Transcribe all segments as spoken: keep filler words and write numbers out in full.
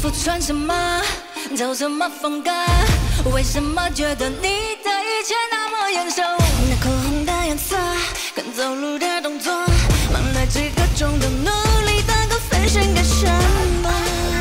服穿什么，走什么风格？为什么觉得你的一切那么眼熟？那口红的颜色，跟走路的动作，忙了几个钟的努力，能够分身干什么？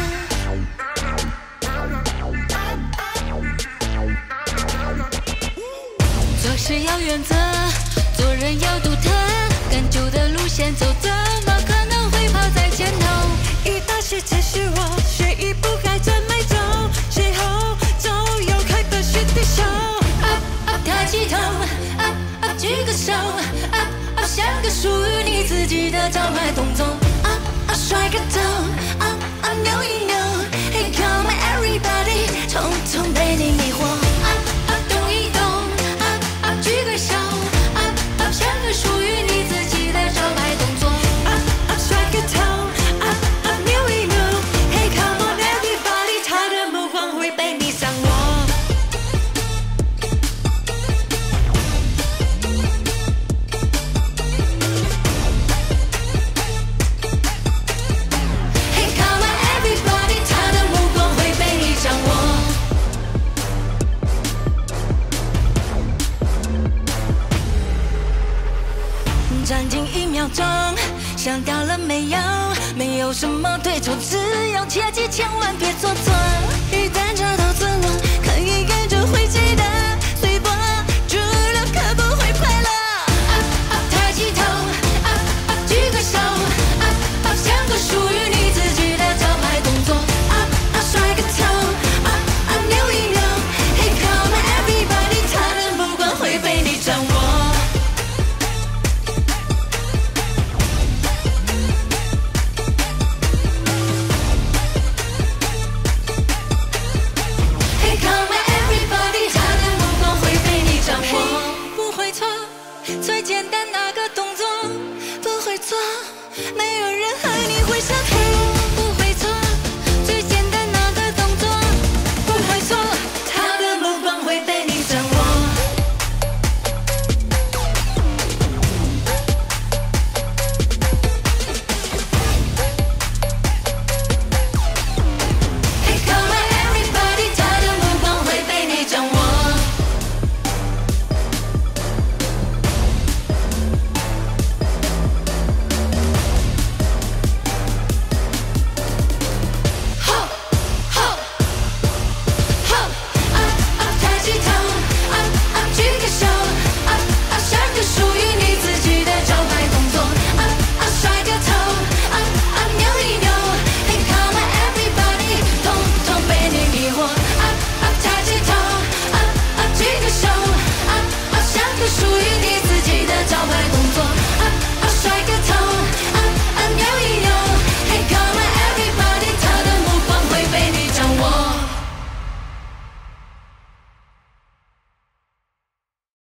做事要原则，做人要独特，赶旧的路线走，怎么可能会跑在前头？一大世界是我，学一步还真没走，最后总有开的是对手。Up up 抬起头 ，Up up 举个手 ，Up up 像个属于你自己的招牌动作。Up up 甩个头 ，Up up 扭一扭 ，Hey come on everybody， 统统被你迷惑。Up up 动一动 ，Up up 举个手 ，Up up 像个属于你自己的招牌动作。Up up 甩个头 ，Up up 扭一扭 ，Hey come on everybody， 他的目光会被你掌握。Hey come on everybody， 他的目光会被你掌握。暂停一秒钟，想到了没有？没有什么对错，只有切记千万别做作。一旦找到自我，可以跟着会记得，随波逐流可不会快乐。Up up 抬起头 ，Up up 举个手 ，Up up 像个属于你自己的招牌动作。Up up 甩个头 ，Up up 扭一扭 ，Hey come on everybody， 他的目光会被你掌握。Hey come on everybody， 他的目光会被你掌握。不会错，最简单那个动作不会错，没有人和你会像。